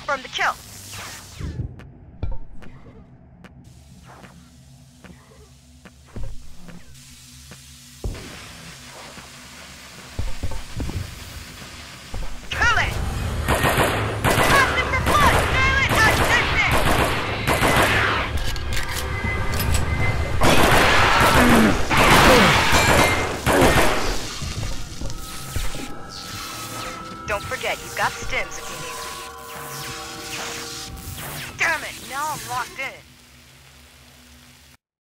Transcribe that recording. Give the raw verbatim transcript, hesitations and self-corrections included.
confirmed the kill. Kill it! Pass it for blood! Nail it! Assistant! Don't forget, you've got stims if you need them. Damn it! Now I'm locked in.